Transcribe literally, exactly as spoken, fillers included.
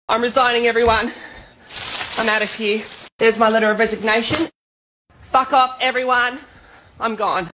I'm resigning, everyone. I'm out of here. There's my letter of resignation. Fuck off, everyone. I'm gone.